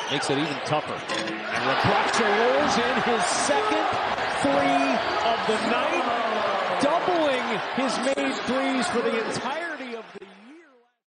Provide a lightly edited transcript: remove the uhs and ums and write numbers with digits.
makes it even tougher. And Rebraca rolls in his second three of the night, doubling his made threes for the entire